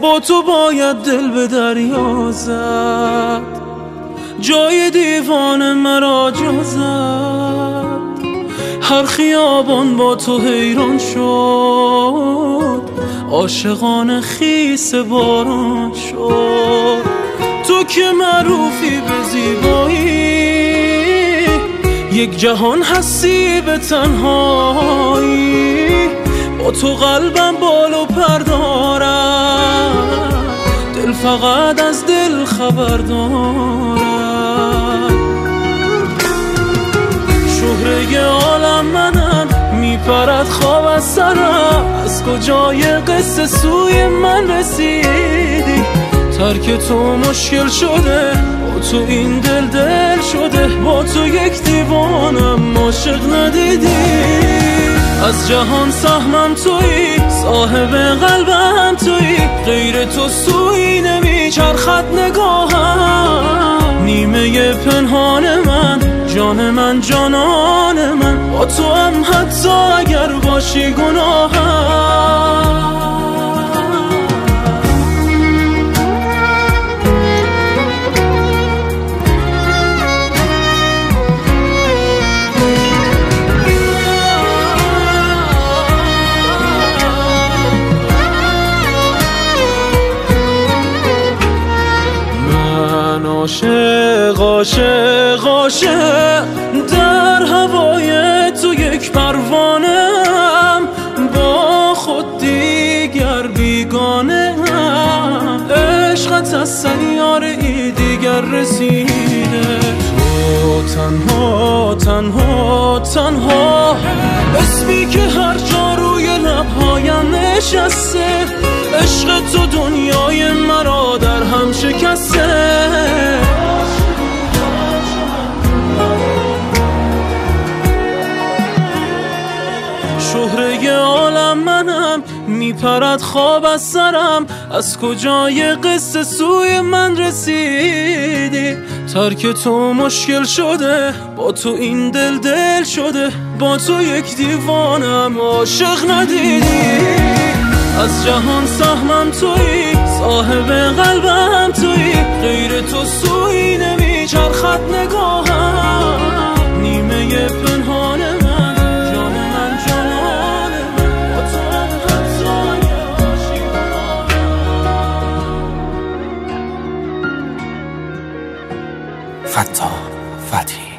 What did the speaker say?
با تو باید دل به دریا زد، جای دیوان مرا جا زد. هر خیابان با تو حیران شد، عاشقان خیس باران شد. تو که معروفی به زیبایی، یک جهان هستی به تنهایی. با تو قلبم بال و پر دارد، دل فقط از دل خبر دارد. شهره عالم منم، میپرد خواب از سرم. از کجای قصه سوی من رسیدی؟ ترک تو مشکل شده، با تو این دل شده. با تو یک دیوانم، عاشق ندیدی؟ از جهان سهمم تویی، صاحب قلبم تویی. غیر تو سوی نمیچرخد نگاهم. نیمه پنهان من، جان من، جانان من. با تو هم حتی اگر باشی گناهم. عاشق عاشق عاشق در هوای تو یک پروانه‌ام. با خود دیگر بیگانه‌ام. عشقت از سیاره ای دیگر رسیده. تو تنها تنها تنها، اسمی که هر جا روی لبهایم نشسته. عشق تو دنیای مرا در هم شکسته. شهره عالم منم، میپرد خواب از سرم. از کجای قصه سوی من رسیدی؟ ترک تو مشکل شده، با تو این دل شده. با تو یک دیوانم، عاشق ندیدی؟ از جهان سهمم تویی، صاحب قلبم تویی. غیر تو سوی نمیچرخد نگاهم. نیمه پنهان من، جان من، جانان من. با تو هم حتی اگر باشی فتا فتحی.